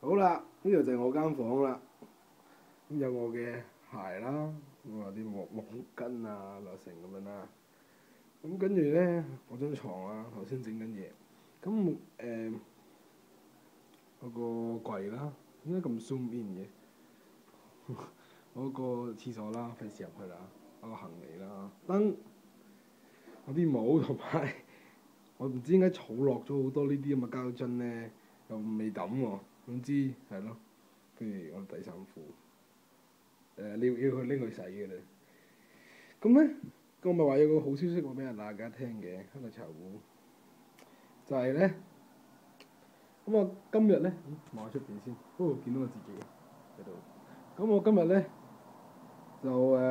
好啦，呢度就係我間房啦。咁有我嘅鞋啦，咁有啲毛巾啊、落成咁樣啦。咁跟住咧，我張床啊，頭先整緊嘢。咁嗰個櫃啦，點解咁 zoom in 嘅？嗰個廁所啦，費事入去啦。嗰個行李啦，燈，我啲帽同埋我唔知點解儲落咗好多呢啲咁嘅膠樽咧，又未抌喎。總之係咯，跟住我底衫褲。你要去拎去洗嘅咧。咁咧，我咪話有個好消息話俾人大家聽嘅，喺度茶壺，就係咧，咁我今日咧，望下出邊先，見到我自己喺度。咁我今日咧就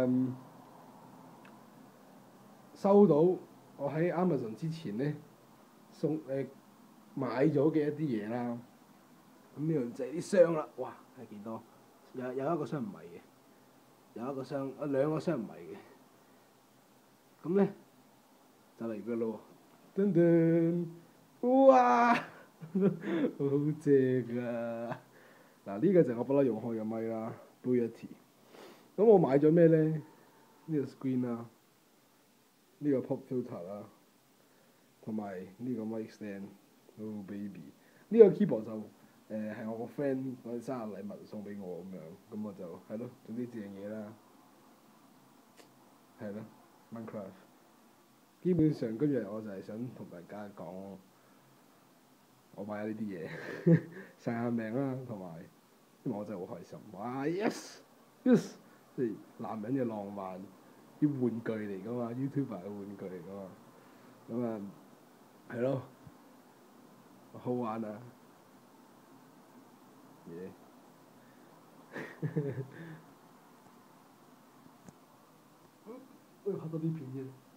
收到我喺 Amazon 之前咧買咗嘅一啲嘢啦。咁呢樣就係啲箱啦，哇係幾多？有一個箱唔係嘅，有一個箱兩個箱唔係嘅。咁咧就嚟嘅咯喎，噔噔，哇，好正啊！嗱呢個就我不嬲用開嘅咪啦，Blue Yeti。咁我買咗咩咧？呢個 screen 啦，呢個 pop filter 啦，同埋呢個 mic stand，Oh baby。呢個 keyboard 就係我個 friend 嗰啲生日禮物送俾我咁樣，咁我就係咯，總之正嘢啦，係咯，Minecraft。基本上今日我就係想同大家講，我買咗呢啲嘢，晒下命啦，同埋因為我真係好開心，哇 yes yes，即係男人嘅浪漫，啲玩具嚟噶嘛，YouTuber 嘅玩具嚟噶嘛，咁啊係咯，好玩啊，嘢、拍多啲片先。